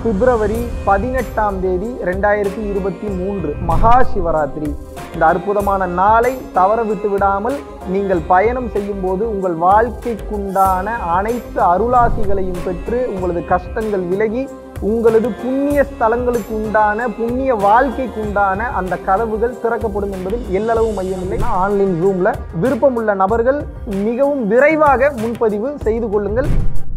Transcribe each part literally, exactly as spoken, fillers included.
பிப்ரவரி பதினெட்டாம் தேதி ரெண்டாயிரத்தி இருபத்தி மூன்று மகா சிவராத்திரி. இந்த அற்புதமான நாளை தவற விட்டு விடாமல் நீங்கள் பயணம் செய்யும் போது உங்கள் வாழ்க்கைக்குண்டான அனைத்து அருளாசிகளையும் பெற்று உங்களது கஷ்டங்கள் விலகி உங்களது புண்ணிய ஸ்தலங்களுக்கு உண்டான புண்ணிய வாழ்க்கைக்கு உண்டான அந்த கதவுகள் திறக்கப்படும் என்பதில் எல்லளவு மையமில்லை. ஆன்லைன் ஜூம்ல விருப்பமுள்ள நபர்கள் மிகவும் விரைவாக முன்பதிவு செய்து கொள்ளுங்கள்.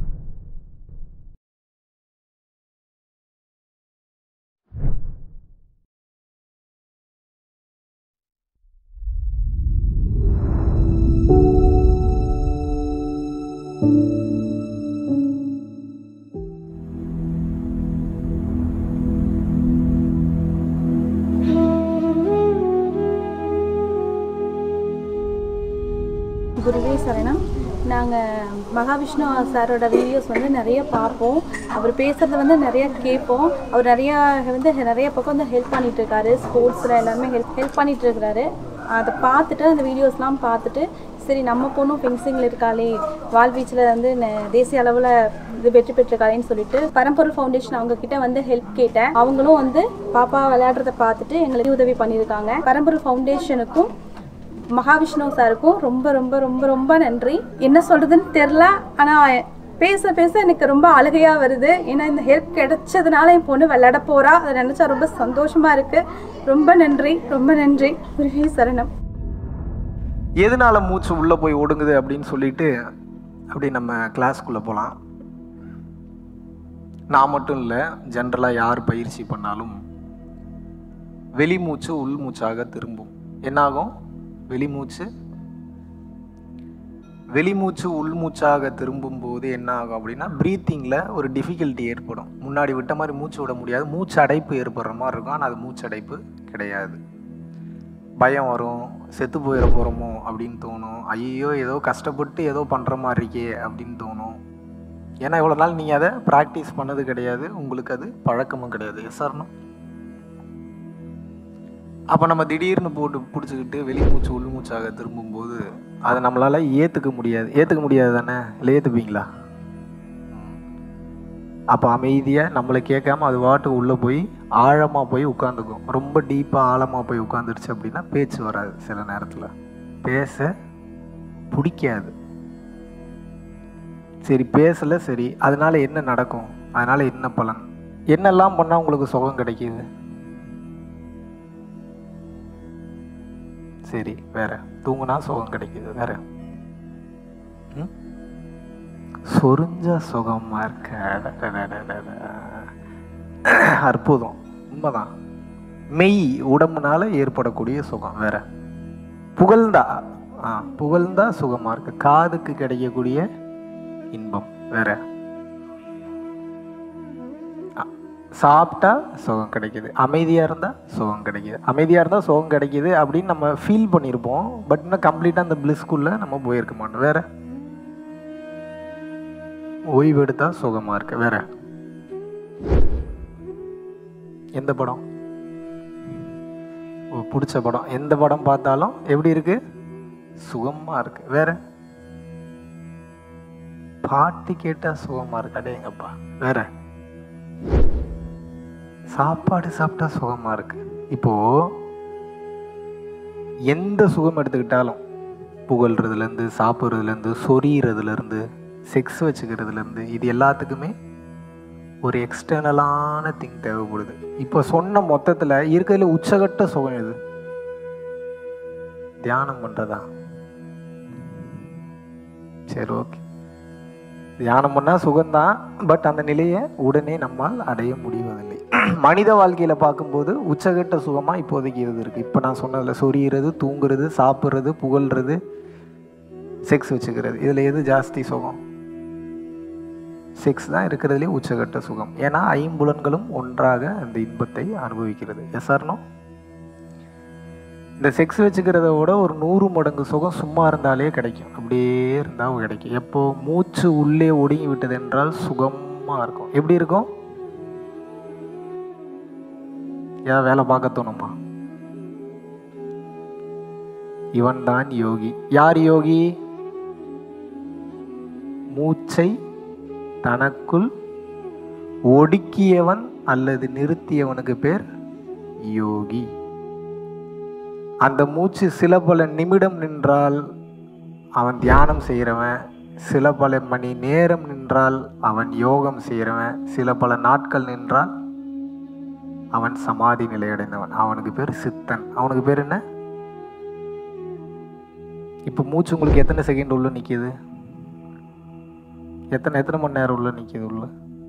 குருவே சரணம். நாங்கள் மகாவிஷ்ணு சாரோட வீடியோஸ் வந்து நிறைய பார்ப்போம். அவர் பேசுகிறது வந்து நிறைய கேட்போம். அவர் நிறையா வந்து நிறைய பக்கம் வந்து ஹெல்ப் பண்ணிகிட்ருக்காரு. ஸ்போர்ட்ஸில் எல்லாமே ஹெல்ப் ஹெல்ப் பண்ணிகிட்ருக்கிறாரு. அதை பார்த்துட்டு அந்த வீடியோஸ்லாம் பார்த்துட்டு சரி நம்ம பொண்ணும் ஃபென்சிங்கில் இருக்காளே, வால்வீச்சில் வந்து தேசிய அளவில் இது வெற்றி பெற்றிருக்காளேன்னு சொல்லிட்டு பரம்பொருள் ஃபவுண்டேஷன் அவங்கக்கிட்ட வந்து ஹெல்ப் கேட்டேன். அவங்களும் வந்து பாப்பா விளையாடுறத பார்த்துட்டு எங்களுக்கு உதவி பண்ணியிருக்காங்க. பரம்பொருள் ஃபவுண்டேஷனுக்கும் மகாவிஷ்ணு சாருக்கும் ரொம்ப ரொம்ப ரொம்ப ரொம்ப நன்றி. என்ன சொல்கிறதுன்னு தெரில, ஆனால் பேச பேச எனக்கு ரொம்ப அழுகையாக வருது. ஏன்னா இந்த ஹெல்ப் கிடைச்சதுனால என் பொண்ணு விளையாட போகிறா. அதை நினச்சா ரொம்ப சந்தோஷமாக இருக்குது. ரொம்ப நன்றி, ரொம்ப நன்றி. குருவே சரணம். எதனால மூச்சு உள்ளே போய் ஒடுங்குது அப்படின்னு சொல்லிட்டு அப்படி நம்ம கிளாஸ்க்குள்ளே போகலாம். நான் மட்டும் இல்லை, ஜென்ரலாக யார் பயிற்சி பண்ணாலும் வெளிமூச்சு உள்மூச்சாக திரும்பும். என்னாகும்? வெளிமூச்சு வெளிமூச்சு உள்மூச்சாக திரும்பும் போது என்ன ஆகும் அப்படின்னா ப்ரீத்திங்கில் ஒரு டிஃபிகல்ட்டி ஏற்படும். முன்னாடி விட்ட மாதிரி மூச்சு விட முடியாது, மூச்சு அடைப்பு ஏற்படுற மாதிரி இருக்கும். ஆனால் அது மூச்சு அடைப்பு கிடையாது. பயம் வரும், செத்து போயிட போகிறோமோ அப்படின்னு தோணும். ஐயோ ஏதோ கஷ்டப்பட்டு ஏதோ பண்ணுற மாதிரி இருக்கே அப்படின்னு தோணும். ஏன்னா இவ்வளோ நாள் நீங்கள் அதை ப்ராக்டிஸ் பண்ணது கிடையாது, உங்களுக்கு அது பழக்கமும் கிடையாது. Yes or no? அப்போ நம்ம திடீர்னு போட்டு பிடிச்சிக்கிட்டு வெளிமூச்சு உள்மூச்சாக திரும்பும்போது அதை நம்மளால் ஏற்றுக்க முடியாது. ஏற்றுக்க முடியாது தானே? இல்லை ஏற்றுப்பீங்களா? அப்போ அமைதியாக நம்மளை கேட்காம அது வாட்டுக்கு உள்ளே போய் ஆழமாக போய் உட்காந்துக்கும். ரொம்ப டீப்பாக ஆழமாக போய் உட்காந்துருச்சு அப்படின்னா பேச்சு வராது. சில நேரத்தில் பேச பிடிக்காது. சரி பேசலை, சரி அதனால் என்ன நடக்கும்? அதனால் என்ன பலன்? என்னெல்லாம் பண்ணால் உங்களுக்கு சுகம் கிடைக்கிது? சரி வேற, தூங்குனா சுகம் கிடைக்குது. வேற சொரிஞ்ச சுகமா இருக்க. அற்புதம், உண்மைதான். மெய் உடம்புனால ஏற்படக்கூடிய சுகம். வேற புகழ்ந்தா ஆ புகழ்ந்தா சுகமா இருக்கு. காதுக்கு கிடைக்கக்கூடிய இன்பம். வேற சாப்பிட்டா சுகம் கிடைக்கிது. அமைதியாக இருந்தால் சுகம் கிடைக்கிது. அமைதியாக இருந்தால் சுகம் கிடைக்கிது அப்படின்னு நம்ம ஃபீல் பண்ணியிருப்போம். பட் இன்னும் கம்ப்ளீட்டாக அந்த பிளிஸ்குள்ளே நம்ம போயிருக்க மாட்டோம். வேற ஓய்வு எடுத்தால் சுகமாக இருக்கு. வேற எந்த படம் பிடிச்ச படம், எந்த படம் பார்த்தாலும் எப்படி இருக்கு? சுகமாக இருக்கு. வேற பாட்டு கேட்டால் சுகமாக இருக்கு. அடேங்கப்பா. வேற சாப்பாடு சாப்பிட்டா சுகமாக இருக்கு. இப்போது எந்த சுகம் எடுத்துக்கிட்டாலும் புகழ்றதுலேருந்து, சாப்பிட்றதுலேருந்து, சொறிகிறதுலேருந்து, செக்ஸ் வச்சுக்கிறதுலேருந்து, இது எல்லாத்துக்குமே ஒரு எக்ஸ்டர்னலான திங் தேவைப்படுது. இப்போ சொன்ன மொத்தத்தில் இருக்கிறதுல உச்சகட்ட சுகம் எது? தியானம் பண்ணுறதா? சரி ஓகே, தியானம் பண்ணால் சுகம்தான். பட் அந்த நிலையை உடனே நம்மால் அடைய முடிவதில்லை. மனித வாழ்க்கையில் பார்க்கும்போது உச்சகட்ட சுகமாக இப்போதைக்கு இது இருக்குது. இப்போ நான் சொன்னதில் சொறிகிறது, தூங்குறது, சாப்பிட்றது, புகழ்றது, செக்ஸ் வச்சுக்கிறது, இதில் எது ஜாஸ்தி சுகம்? செக்ஸ் தான் இருக்கிறதுலே உச்சகட்ட சுகம். ஏன்னா ஐம்புலன்களும் ஒன்றாக அந்த இன்பத்தை அனுபவிக்கிறது. Yes or no? இந்த செக்ஸ் வச்சுக்கிறத விட ஒரு நூறு மடங்கு சுகம் சும்மா இருந்தாலே கிடைக்கும். அப்படியே இருந்தால் கிடைக்கும். எப்போ மூச்சு உள்ளே ஒடுங்கி விட்டது என்றால் சுகமாக இருக்கும். எப்படி இருக்கும்? ஏன் வேலை பார்க்க தோணுமா? இவன் தான் யோகி. யார் யோகி? மூச்சை தனக்குள் ஒடுக்கியவன் அல்லது நிறுத்தியவனுக்கு பேர் யோகி. அந்த மூச்சு சில பல நிமிடம் நின்றால் அவன் தியானம் செய்கிறவன், சில பல மணி நேரம் நின்றால் அவன் யோகம் செய்கிறவன், சில பல நாட்கள் நின்றால் அவன் சமாதி நிலையடைந்தவன். அவனுக்கு பேர் சித்தன். அவனுக்கு பேர் என்ன? இப்போ மூச்சு உங்களுக்கு எத்தனை செகண்ட் உள்ள நிற்கிது? எத்தனை எத்தனை மணி நேரம் உள்ள நிற்கிது? உள்ள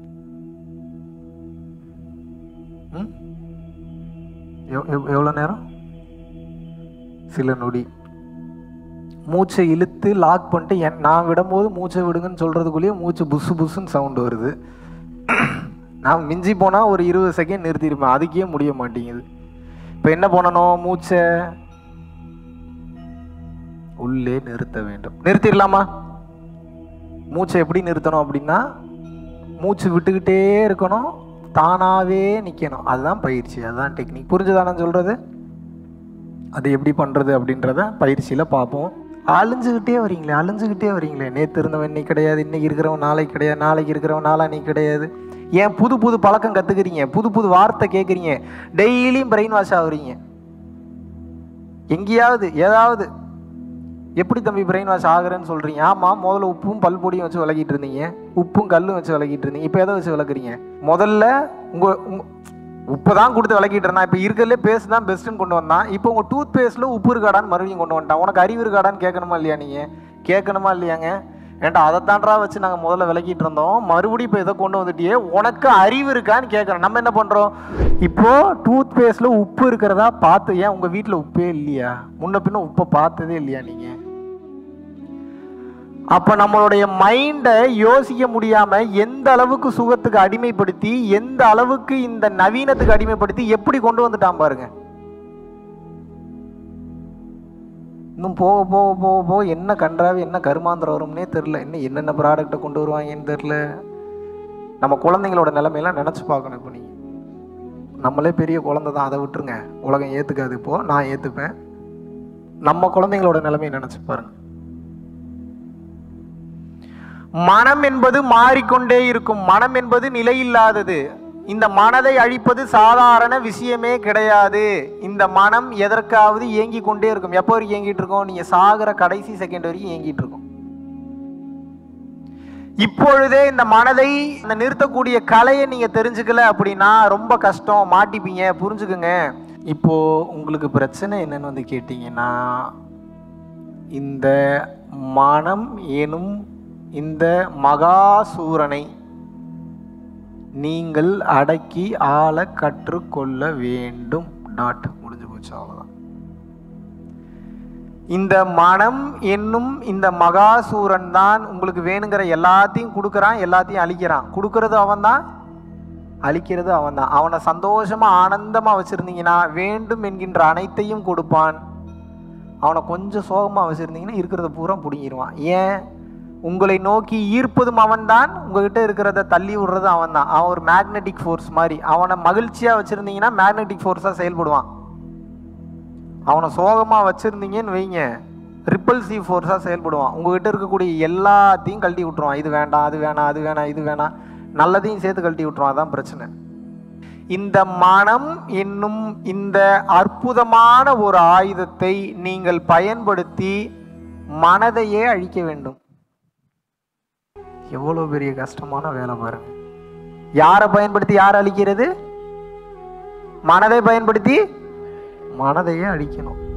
ம் எவ்வளோ நேரம்? சில நொடி. மூச்சை இழுத்து லாக் பண்ணிட்டு என் நான் விடும்போது மூச்சை விடுங்கன்னு சொல்கிறதுக்குள்ளேயே மூச்சு புசு புசுன்னு சவுண்டு வருது. நான் மிஞ்சி போனால் ஒரு இருபது செகண்ட் நிறுத்திருப்பேன், அதுக்கே முடிய மாட்டேங்குது. இப்போ என்ன பண்ணணும்? மூச்சை உள்ளே நிறுத்த வேண்டும். நிறுத்திடலாமா? மூச்சை எப்படி நிறுத்தணும் அப்படின்னா, மூச்சு விட்டுக்கிட்டே இருக்கணும், தானாகவே நிற்கணும். அதுதான் பயிற்சி, அதுதான் டெக்னிக். புரிஞ்சுதானே சொல்கிறது? அது எப்படி பண்ணுறது அப்படின்றத பயிற்சியில் பார்ப்போம். அழிஞ்சுக்கிட்டே வரீங்களே அழிஞ்சுக்கிட்டே வரீங்களே நேற்று இருந்தவன் இன்னைக்கு கிடையாது, இன்றைக்கி இருக்கிறவன் நாளைக்கு கிடையாது, நாளைக்கு இருக்கிறவன் நாளா நீ கிடையாது. ஏன் புது புது பழக்கம் கற்றுக்குறீங்க, புது புது வார்த்தை கேட்குறீங்க, டெய்லியும் பிரெயின் வாஷ் ஆகுறீங்க. எங்கேயாவது ஏதாவது எப்படி தம்பி பிரெயின் வாஷ் ஆகுறேன்னு சொல்கிறீங்க? ஆமாம், முதல்ல உப்பும் பல் பொடியும் வச்சு விளக்கிட்டு இருந்தீங்க, உப்பும் கல்லும் வச்சு விளக்கிட்டு இருந்தீங்க. இப்போ எதை வச்சு விளக்குறீங்க? முதல்ல உங்கள் உங்கள் உப்பு தான் கொடுத்து விளக்கிட்டு இருந்தான். இப்போ இருக்கிறதுலே பேஸ்ட் தான் பெஸ்ட்டுன்னு கொண்டு வந்தான். இப்போ உங்கள் டூத் பேஸ்ட்டில் உப்பு இருக்காடான்னு மறுபடியும் கொண்டு வந்துட்டான். உனக்கு அறிவு இருக்காடான்னு கேட்கணுமா இல்லையா? நீங்கள் கேட்கணுமா இல்லையாங்க? ஏன்டா அதை தாண்டா வச்சு நாங்கள் முதல்ல விளக்கிட்டு இருந்தோம், மறுபடியும் இப்போ எதை கொண்டு வந்துட்டியே, உனக்கு அறிவு இருக்கான்னு கேட்குறோம். நம்ம என்ன பண்ணுறோம்? இப்போது டூத் பேஸ்ட்டில் உப்பு இருக்கிறதா பார்த்து, ஏன் உங்கள் வீட்டில் உப்பே இல்லையா? முன்ன பின்ன உப்பை பார்த்ததே இல்லையா நீங்கள்? அப்போ நம்மளுடைய மைண்டை யோசிக்க முடியாமல் எந்த அளவுக்கு சுகத்துக்கு அடிமைப்படுத்தி, எந்த அளவுக்கு இந்த நவீனத்துக்கு அடிமைப்படுத்தி எப்படி கொண்டு வந்துட்டான் பாருங்க. இன்னும் போக போக போக போக என்ன கன்றாவே என்ன கருமாந்திரம் வரும்னே தெரில. இன்னும் என்னென்ன ப்ராடக்டை கொண்டு வருவாங்கன்னு தெரில. நம்ம குழந்தைங்களோட நிலைமையெல்லாம் நினச்சி பார்க்கணும். இப்போ நீங்கள் நம்மளே பெரிய குழந்தை தான், அதை விட்டுருங்க, உலகம் ஏற்றுக்காது. இப்போது நான் ஏற்றுப்பேன். நம்ம குழந்தைங்களோட நிலைமையை நினச்சி பாருங்க. மனம் என்பது மாறிக்கொண்டே இருக்கும். மனம் என்பது நிலையில்லாதது. இந்த மனதை அழிப்பது சாதாரண விஷயமே கிடையாது. இந்த மனம் எதற்காவது இயங்கி கொண்டே இருக்கும். எப்போ வரைக்கும் இயங்கிட்டு இருக்கோம்? நீங்க சாகிற கடைசி செகண்ட் வரைக்கும் இயங்கிட்டு இருக்கும். இப்பொழுதே இந்த மனதை நிறுத்தக்கூடிய கலையை நீங்க தெரிஞ்சுக்கல அப்படின்னா ரொம்ப கஷ்டம், மாட்டிப்பீங்க. புரிஞ்சுக்குங்க. இப்போ உங்களுக்கு பிரச்சனை என்னன்னு வந்து கேட்டீங்கன்னா, இந்த மனம் எனும் இந்த மகாசூரனை நீங்கள் அடக்கி ஆள கற்றுக்கொள்ள வேண்டும். டாட். முடிஞ்சு போச்சு, அவ்வளவுதான். இந்த மனம் என்னும் இந்த மகாசூரன் தான் உங்களுக்கு வேணுங்கிற எல்லாத்தையும் கொடுக்குறான், எல்லாத்தையும் அழிக்கிறான். கொடுக்கறது அவன் தான், அழிக்கிறது அவன் தான். அவனை சந்தோஷமா ஆனந்தமா வச்சிருந்தீங்கன்னா வேண்டும் என்கின்ற அனைத்தையும் கொடுப்பான். அவனை கொஞ்சம் சோகமா வச்சிருந்தீங்கன்னா இருக்கிறத பூரா பிடிங்கிடுவான். ஏன்? உங்களை நோக்கி ஈர்ப்பதும் அவன் தான், உங்ககிட்ட இருக்கிறத தள்ளி விடுறதும் அவன் தான். அவன் ஒரு மேக்னெட்டிக் ஃபோர்ஸ் மாதிரி. அவனை மகிழ்ச்சியா வச்சிருந்தீங்கன்னா மேக்னெட்டிக் ஃபோர்ஸா செயல்படுவான். அவனை சோகமா வச்சிருந்தீங்கன்னு வைங்க, ரிப்பல்சிவ் ஃபோர்ஸா செயல்படுவான். உங்ககிட்ட இருக்கக்கூடிய எல்லாத்தையும் கழட்டி விட்டுருவான். இது வேண்டாம், அது வேணாம், அது வேணாம், இது வேணாம், நல்லதையும் சேர்த்து கழட்டி விட்டுருவான். அதான் பிரச்சனை. இந்த மனம் என்னும் இந்த அற்புதமான ஒரு ஆயுதத்தை நீங்கள் பயன்படுத்தி மனதையே அழிக்க வேண்டும். எவ்வளவு பெரிய கஷ்டமான வேலை பாருங்க. யாரை பயன்படுத்தி யாரை அழிக்கிறது? மனதை பயன்படுத்தி மனதையே அழிக்கணும்.